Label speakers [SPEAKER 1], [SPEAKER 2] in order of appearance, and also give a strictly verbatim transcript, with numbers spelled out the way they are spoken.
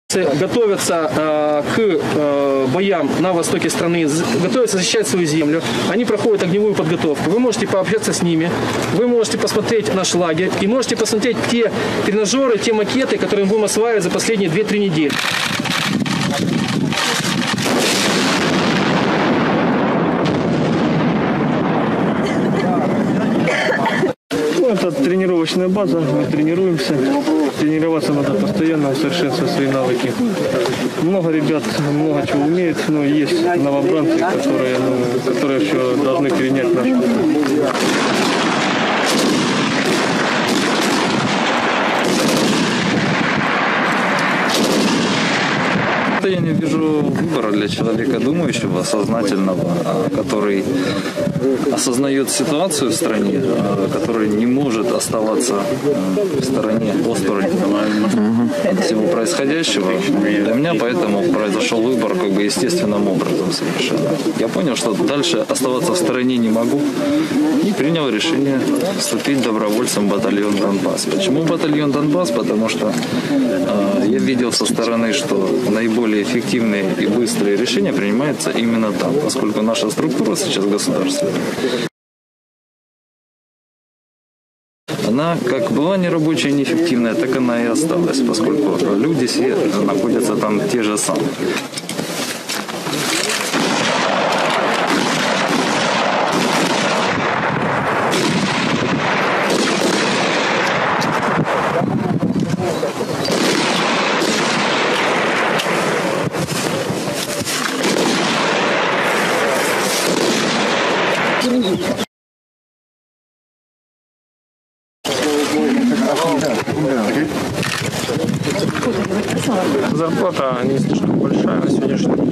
[SPEAKER 1] Готовятся э, к э, боям на востоке страны, готовятся защищать свою землю. Они проходят огневую подготовку. Вы можете пообщаться с ними, вы можете посмотреть наш лагерь и можете посмотреть те тренажеры, те макеты, которые мы будем осваивать за последние две-три недели.
[SPEAKER 2] Это тренировочная база, мы тренируемся. Тренироваться надо постоянно, усовершенствовать свои навыки. Много ребят, много чего умеют, но есть новобранцы, которые, ну, которые еще должны перенять наш опыт.
[SPEAKER 3] Я не вижу выбора для человека думающего, сознательного, который осознает ситуацию в стране, который не может оставаться в стороне, по стороне всего происходящего. Для меня поэтому произошел выбор как бы естественным образом совершенно. Я понял, что дальше оставаться в стороне не могу и принял решение вступить добровольцем в батальон Донбасс. Почему батальон Донбасс? Потому что э, я видел со стороны, что наиболее эффективные и быстрые решения принимаются именно там, поскольку наша структура сейчас государственная. Она как была нерабочая и неэффективная, так она и осталась, поскольку люди все находятся там те же самые.
[SPEAKER 2] Зарплата не слишком большая на сегодняшний день.